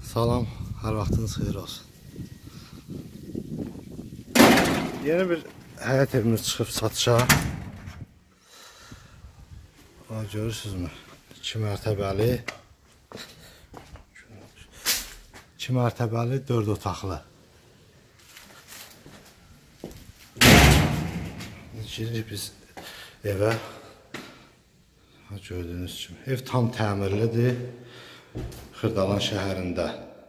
Salam, hər vaxtınız xeyir olsun. Yeni bir həyət evimiz çıxıb satışa. Görürsünüzmü? 2 mərtəbəli 4 otaqlı. Giririk biz evə. Gördüyünüz kimi. Ev tam təmirlidir. Xırdalan şəhərində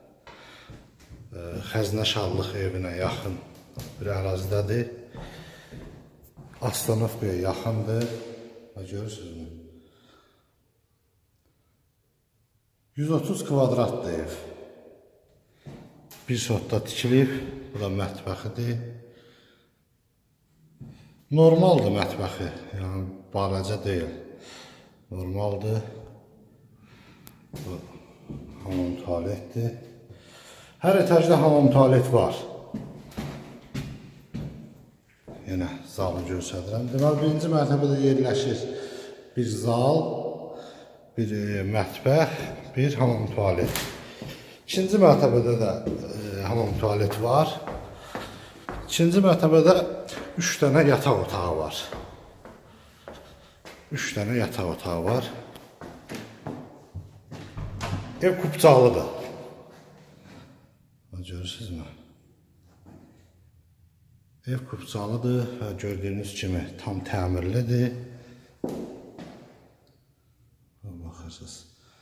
Xəzinə Şadlıq evinə yaxın bir ərazidədir. Astanovkaya yaxındır. Görürsünüzmü? 130 kvadratdır ev. Bir sotda tikilib. Bu da mətbəxidir. Normaldır mətbəxi. Yəni balaca deyil. Normaldır. Bu hamam tualetdir. Hər etajda hamam tualet var. Yenə zalı göstərirəm. Deməli, birinci mərtəbədə yerləşir bir zal, bir mətbəx, bir hamam tualet. İkinci mərtəbədə də hamam tualet var. İkinci mərtəbədə 3 dənə yataq otağı var. 3 dənə yataq otağı var. Ev kubcaqlıdır. Görürsünüzmü? Ev kubcaqlıdır və gördüyünüz kimi tam təmirlidir. Baxırsınız.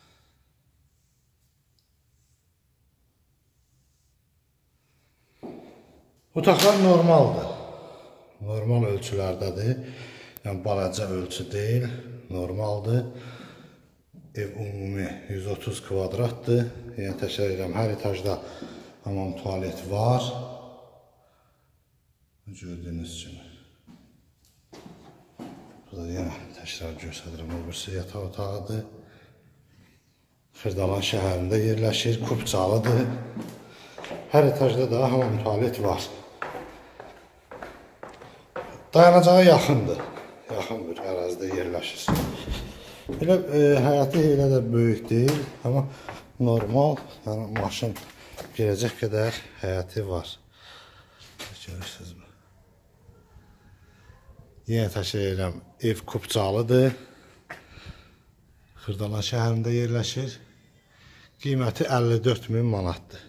Otaqlar normaldır. Normal ölçülərdədir. Yəni balaca ölçü deyil, normaldır. Ev ümumi 130 kvadratdır. Yəni təkrar edirəm, hər etajda hamam tualet var. Gördüyünüz kimi. Burada yenə təkrar göstərirəm, o birisi yataq otağıdır. Xırdalan şəhərində yerləşir, kubcalıdır. Hər etajda da hamam tualet var. Dayanacağa yaxındır. Yaxın bir ərazidə yerləşir. Elə həyəti elə də böyük deyil, amma normal, yəni maşın girəcək qədər həyəti var. Görürsünüzmü? Yenə təkrar edirəm, ev kubcalıdır. Xırdalan şəhərində yerləşir. Qiyməti 54.000 manatdır.